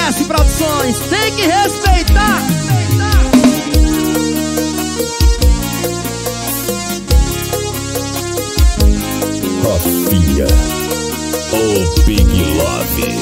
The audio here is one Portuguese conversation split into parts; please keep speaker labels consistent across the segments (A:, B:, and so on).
A: MS Produções, tem que respeitar.
B: Rofinha, o Big Love.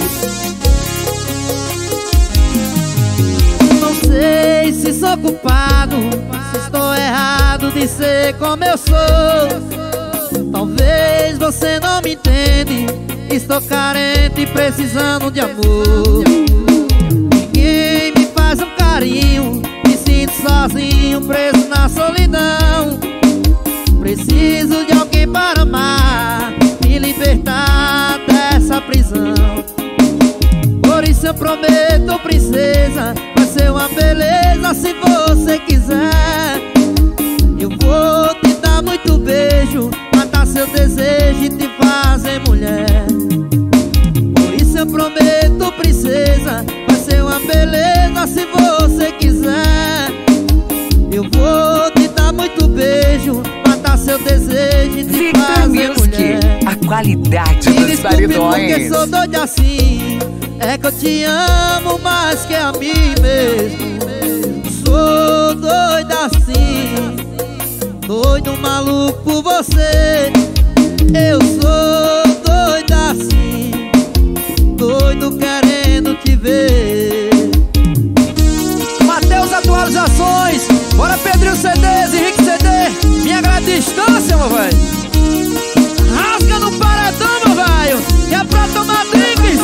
A: Não sei se sou culpado, se estou errado de ser como eu sou. Talvez você não me entende, estou carente e precisando de amor. Ninguém me faz um carinho, me sinto sozinho, preso na solidão. Preciso de alguém para amar, me libertar dessa prisão. Por isso eu prometo, princesa, vai ser uma beleza se você quiser. Eu vou te dar muito beijo, matar seu desejo e te fazer mulher. Por isso eu prometo, princesa, vai ser uma beleza se você quiser. Eu vou te dar muito beijo, matar seu desejo e te fazer mulher.
C: A qualidade
A: me
C: dos paredões.
A: Porque sou doido assim, é que eu te amo mais que a mim mesmo. Sou doido assim, doido maluco por você. Eu sou doido assim, doido querendo te ver. Mateus Atualizações, bora Pedrinho CDs, Henrique CD, minha grande distância, meu velho. Rasga no paredão, meu velho, e é pra tomar drinks.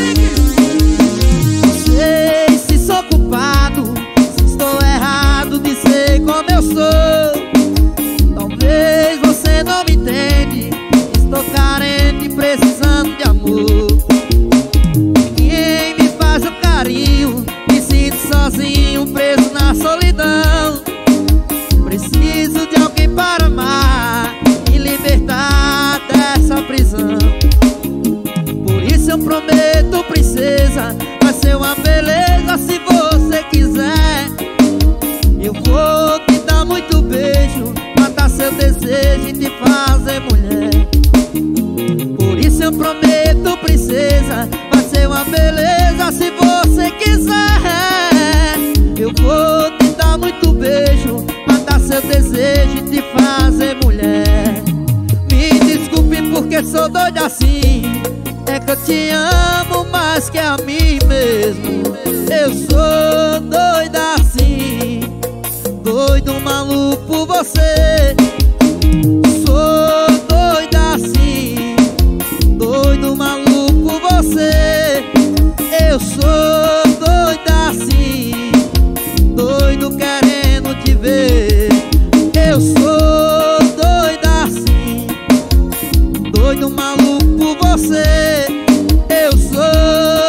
A: Não sei se sou culpado, se estou errado de ser como eu sou. Talvez você não me entende, estou carente e precisando de amor. Ninguém me faz um carinho, me sinto sozinho, preso na solidão. Preciso de alguém para amar, me libertar dessa prisão. Por isso eu prometo, princesa, vai ser uma beleza se você quiser. Eu vou te dar muito beijo, matar seu desejo e te fazer mulher. Por isso eu prometo, princesa, vai ser uma beleza se você quiser. Eu vou te dar muito beijo, matar seu desejo e te fazer mulher. Me desculpe porque sou doido assim, é que eu te amo mais que a mim mesmo. Eu sou doido assim, doido maluco por você. Sou doido assim, doido maluco por você. Eu sou doido assim, doido querendo te ver. Eu sou doido assim, doido maluco por você. Eu sou